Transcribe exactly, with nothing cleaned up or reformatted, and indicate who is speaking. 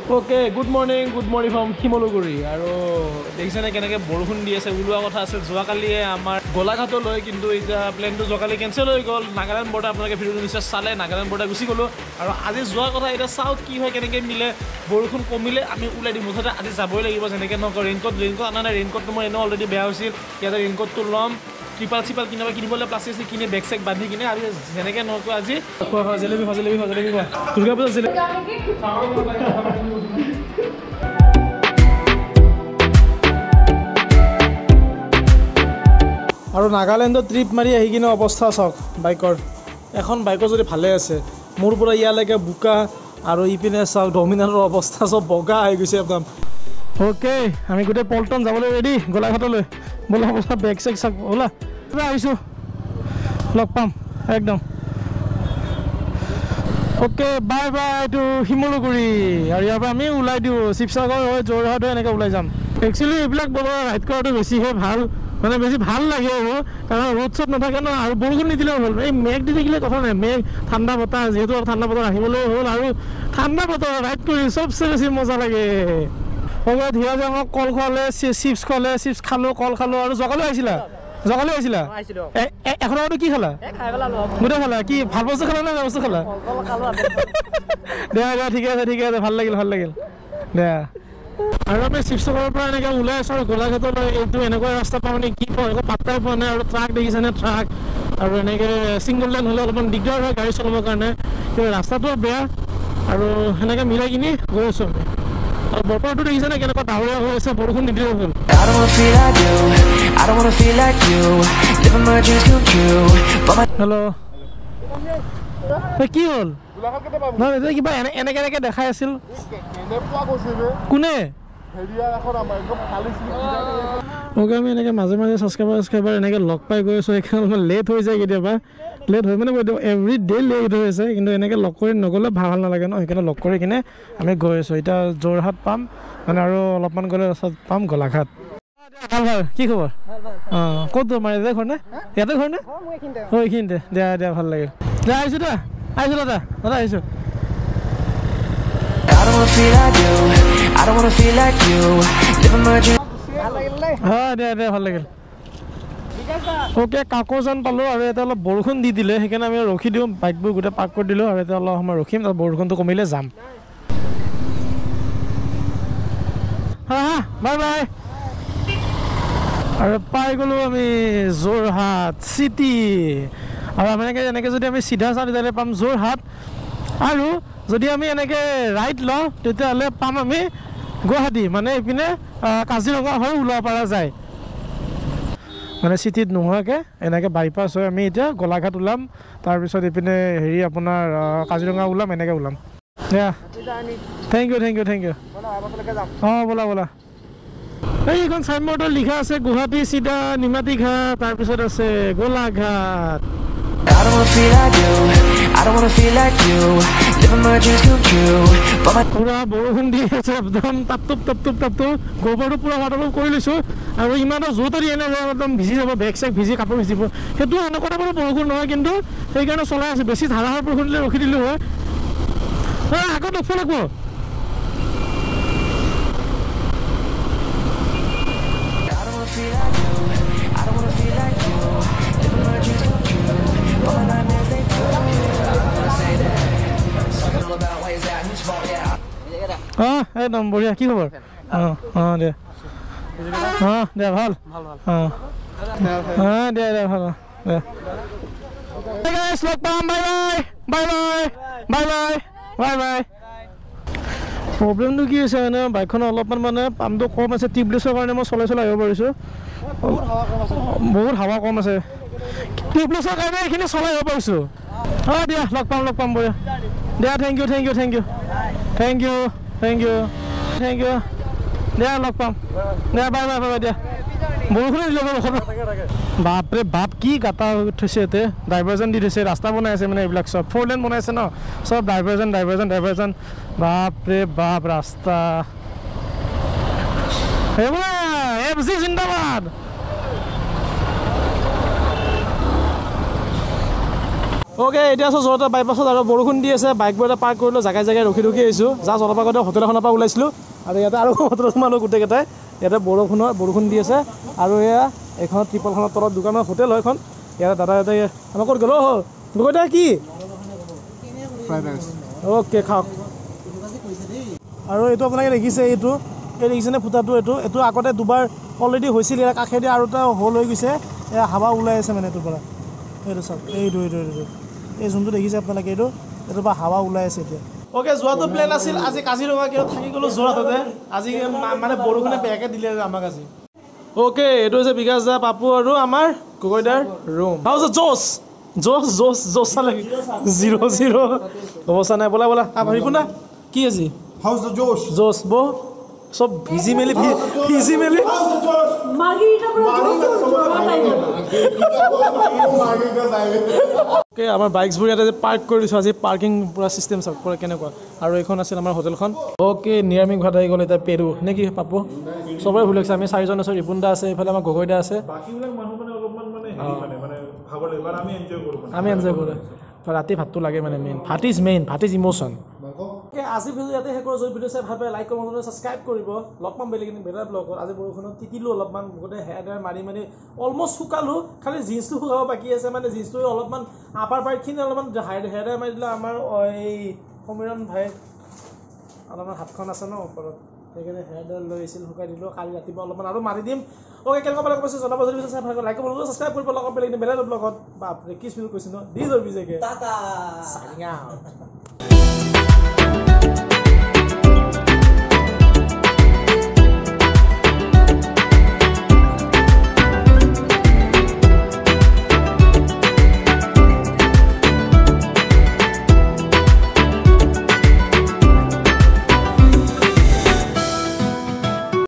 Speaker 1: Okay good morning good morning from Simaluguri আৰু দেখিছেনে কেনেকৈ বৰষুণ দি আছে ওলোৱা কথা আছিল যোৱাকালিয়ে আমাৰ গোলাঘাটলৈ কিন্তু এতিয়া প্লেনটো যোৱাকালি কেঞ্চেল হৈ গ'ল নাগালেণ্ড বৰ্ডাৰ আপোনালোকে ভিডিঅ'টো নিশ্চয় চালে নাগালেণ্ড বৰ্ডাৰ গুচি গ'লোঁ আৰু আজি যোৱা কথা এতিয়া চাওক কি হয় কেনেকৈ মিলে বৰষুণ কমিলে আমি ওলাই দিম মুঠতে আজি যাবই লাগিব যেনেকৈ নকওঁ ৰেইনকোট ৰেইনকোট আনা নাই ৰেইনকোটটো মই এনেও অলৰেডি বেয়া হৈছিল ইয়াতে ৰেইনকোটটো ল'ম ত্ৰিপাল চিপাল কিনিব কিনিবলৈ প্লাষ্টিক কিনি বেগ চেগ বান্ধি কিনে আৰু যেনেকৈ নকওঁ আজি খোৱা খোৱা জেলেবি খোৱা জেলেবি খোৱা জেলেবি খোৱা দুৰ্গা পূজা জেলেবি আৰু নাগালেণ্ডত ট্ৰিপ মাৰি আহি কিনে অৱস্থা চাওক বাইকৰ এখন বাইকৰ যদি ভালে আছে মোৰ পৰা ইয়ালৈকে বোকা আৰু ইপিনে চাওক ডমিনাৰৰ অৱস্থা চব বগা হৈ গৈছে একদম অ'কে আমি গোটেই পল্টন যাবলৈ ৰেডি গোলাঘাটলৈ বোলা অৱস্থা বেগ চেগ চাওক ওলা আহিছোঁ লগ পাম একদম okay bye bye to Simaluguri আৰু ইয়াৰ পৰা আমি ওলাই দিওঁ শিৱসাগৰ হৈ যোৰহাট হৈ এনেকৈ ওলাই যাম একচুৱেলি এইবিলাক বতৰ ৰাইড কৰাটো বেছিহে ভাল মানে বেছি ভাল লাগে আৰু কাৰণ ৰ'দ চ'দ নাথাকে ন আৰু বৰষুণ নিদিলেও হ'ল এই মেঘ দি থাকিলে কথা নাই মেঘ ঠাণ্ডা বতাহ যিহেতু ঠাণ্ডা বতৰ আহিবলৈ হ'ল আৰু ঠাণ্ডা বতৰ ৰাইড কৰি চবচে বেছি মজা লাগে হ'ব ধীৰাজে আমাক কল খোৱালে চিপছ খোৱালে চিপছ খালোঁ কল খালোঁ আৰু জগালৈ আহিছিলা জগালৈ আহিছিলা এখন আগতে কি খালা গোটেই খালা কি ভাল বস্তু খালা নে বেয়া বস্তু খালা দে দে ঠিকে আছে ঠিকে আছে ভাল লাগিল ভাল লাগিল দে আৰু আমি শিৱসাগৰৰ পৰা এনেকৈ ওলাই আছোঁ আৰু গোলাঘাটলৈ এইটো এনেকুৱা ৰাস্তা পাওঁ মানে কি কওঁ একো পাত্তাই পোৱা নাই আৰু ট্ৰাক দেখিছেনে ট্ৰাক আৰু এনেকৈ ছিংগল লাইন হ'লে অলপমান দিগদাৰ হয় গাড়ী চলাবৰ কাৰণে কিন্তু ৰাস্তাটো বেয়া আৰু সেনেকৈ মিলাই কিনি গৈ আছোঁ আমি আৰু বতৰটো দেখিছেনে কেনেকুৱা ডাৱৰীয়া হৈ আছে বৰষুণ নিদিলেও হ'ল হেল্ল' কি হ'ল নহয় কিবা এনে এনেকৈ এনেকৈ দেখাই আছিল কোনে ওকে আমি এনেকৈ মাজে মাজে ছাবস্ক্ৰাইবাৰ ছাবস্ক্ৰাইবাৰ এনেকৈ লগ পাই গৈ আছোঁ সেইকাৰণে অলপমান লেট হৈ যায় কেতিয়াবা লেট হৈ মানে এভৰি ডে লেট হৈ আছে কিন্তু এনেকৈ লগ কৰি নগ'লে ভাল নালাগে ন সেইকাৰণে লগ কৰি কিনে আমি গৈ আছোঁ এতিয়া যোৰহাট পাম মানে আৰু অলপমান গ'লে ৰাস্তাত পাম গোলাঘাট ভাল ভাল কি খবৰ অঁ ক'ত তোমাৰ ইয়াতে ঘৰ নে ইয়াতে ঘৰ নে অঁ এইখিনিতে দিয়া দিয়া ভাল লাগিল দিয়া আহিছোঁ দা আহিছোঁ দাদা দাদা আহিছোঁ হয় দে দে ভাল লাগিল অ'কে কাকোজান পালোঁ আৰু ইয়াতে অলপ বৰষুণ দি দিলে সেইকাৰণে আমি ৰখি দিওঁ বাইকবোৰ গোটেই পাৰ্ক কৰি দিলোঁ আৰু এতিয়া অলপ সময় ৰখিম তাৰ বৰষুণটো কমিলে যাম হা হা বাই বাই আৰু পাই গ'লোঁ আমি যোৰহাট চিটি আৰু আমি এনেকৈ এনেকৈ যদি আমি চিধা চাওঁ তেতিয়াহ'লে পাম যোৰহাট আৰু যদি আমি এনেকৈ ৰাইট লওঁ তেতিয়াহ'লে পাম আমি গুৱাহাটী মানে এইপিনে কাজিৰঙা হৈ ওলাব পৰা যায় মানে চিটিত নোহোৱাকৈ এনেকৈ বাইপাছ হৈ আমি এতিয়া গোলাঘাট ওলাম তাৰপিছত এইপিনে হেৰি আপোনাৰ কাজিৰঙা ওলাম এনেকৈ ওলাম দিয়া thank you thank you thank you অঁ ব'লা ব'লা এইখন চাইনবৰ্ডত লিখা আছে গুৱাহাটী চিধা নিমাতী ঘাট তাৰপিছত আছে গোলাঘাট পুৰা বৰষুণ দি আছে একদম টাপটুপ টাপটুপ টাপটুপ গোবৰটো পুৰা ৱাটাৰপ্ৰুফ কৰি লৈছোঁ আৰু ইমান য'ত আৰু এনে একদম ভিজি যাব বেগ চেগ ভিজি কাপোৰ ভিজিব সেইটো এনেকুৱা টাইপৰ বৰষুণ নহয় কিন্তু সেইকাৰণে চলাই আছোঁ বেছি ধাৰাসাৰ বৰষুণ দিলে ৰখি দিলোঁ হয় আগত ৰখিব লাগিব অঁ একদম বঢ়িয়া কি খবৰ অঁ অঁ দে অঁ দে ভাল অঁ অঁ দে দে ভাল দে লগ পাম bye bye bye bye bye bye bye bye প্ৰব্লেমটো কি হৈছে মানে বাইকখনৰ অলপমান মানে পাম্পটো কম আছে টিউবলেছৰ কাৰণে মই চলাই চলাই আহিব পাৰিছোঁ বহুত হাৱা কম আছে টিউবলেছৰ কাৰণে এইখিনি চলাই আহিব পাৰিছোঁ অঁ দিয়া লগ পাম লগ পাম বঢ়িয়া দিয়া thank you thank you thank you thank you thank you thank you দিয়া লগ পাম দিয়া বাই বাই বাই দিয়া বৰষুণে দিলে বাপৰে বাপ কি গাটা থৈছে ইয়াতে ড্ৰাইভাৰজন দি থৈছে ৰাস্তা বনাই আছে মানে এইবিলাক চব ফ'ৰ লেন বনাইছে ন চব ড্ৰাইভাৰজন ড্ৰাইভাৰজন ড্ৰাইভাৰজন বাপৰে বাপ ৰাস্তা এফ জি জিন্দাবাদ অ'কে এতিয়া আছোঁ যোৰহাটৰ বাইপাছত আৰু বৰষুণ দি আছে বাইকবোৰ এটা পাৰ্ক কৰিলোঁ জেগাই জেগাই ৰখি ৰখি আহিছোঁ জাষ্ট অলপ আগতে হোটেল এখনৰ পৰা ওলাইছিলোঁ আৰু ইয়াতে আৰু হোটেলত সোমালোঁ গোটেইকেইটাই ইয়াতে বৰষুণৰ বৰষুণ দি আছে আৰু এয়া এইখন ত্ৰিপলখনৰ তলত দোকানৰ হোটেল হয় এখন ইয়াতে দাদা ইয়াতে আমাৰ ক'ত গ'লো হ'ল গগৈদা কি অ'কে খাওক আৰু এইটো আপোনালোকে দেখিছে এইটো এই দেখিছেনে ফুটাটো এইটো এইটো আগতে দুবাৰ অলৰেডি হৈছিল ইয়াৰ কাষেদি আৰু এটা হ'ল হৈ গৈছে এয়া হাৱা ওলাই আছে মানে এইটোৰ পৰা এইটো চাওক এইটো এইটো এইটো এই যোনটো দেখিছে আপোনালোকে এইটো এইটোৰ পৰা হাৱা ওলাই আছে এতিয়া অ'কে যোৱাটো প্লেন আছিল আজি কাজিৰঙা কিয় থাকি গ'লোঁ যোৰহাটতে আজি মানে বৰষুণে বেয়াকৈ দিলে আমাক আজি অ'কে এইটো হৈছে বিকাশ দা পাপু আৰু আমাৰ গগৈদাৰ ৰুম হাউচ জ'চ জ'চ জ'চ জ'চ চালে জিৰ' জিৰ' অৱস্থা নাই বলা বলা ভাবিব না কি আজি
Speaker 2: How's the Josh?
Speaker 1: জ'চ বৌ সব ভিজি মেলি ভিজি মেলি আমাৰ বাইকছবোৰ ইয়াতে পাৰ্ক কৰি দিছোঁ আজি পাৰ্কিং পূৰা চিষ্টেম চাওক পূৰা কেনেকুৱা আৰু এইখন আছিল আমাৰ হোটেলখন অ'কে নিৰামিষ ভাত আহি গ'ল এতিয়া পেৰু নে কি পাপু চবৰে ভুল লাগিছে আমি চাৰিজন আছোঁ ৰিপুন দা আছে এইফালে আমাৰ গগৈ দা আছে আমি এনজয় কৰোঁ ৰাতি ভাতটো লাগে মানে main bhat is main bhat is emotion আজি ভিডিঅ' ইয়াতে শেষ কৰোঁ যদি ভিডিঅ' চাই ভাল পায় লাইক কৰিব ছাবস্ক্ৰাইব কৰিব লগ পাম বেলেগ কিন্তু বেলেগ ব্লগত আজি বৰষুণত তিতিলোঁ অলপমান গোটেই হেয়াৰ ড্ৰায়াৰ মাৰি মাৰি অলমষ্ট শুকালোঁ খালি জিন্সটো শুকাব বাকী আছে মানে জিন্সটো অলপমান আপাৰ পাৰ্টখিনি অলপমান হেয়াৰ ড্ৰায়াৰ মাৰি দিলে আমাৰ এই সমীৰণ ভাই অলপমান হাতখন আছে ন ওপৰত সেইকাৰণে হেয়াৰ ড্ৰায়াৰ লৈ আহিছিল শুকাই দিলোঁ কালি ৰাতিপুৱা অলপমান আৰু মাৰি দিম অ'কে কেনেকুৱা পালে কৈছোঁ জনাব যদি চাই ভাল লাইক কৰিব ছাবস্ক্ৰাইব কৰিব লগ বেলেগ বেলেগ ব্লগত বাপৰে কি স্পিল কৈছোঁ ন দি যাবি জেগে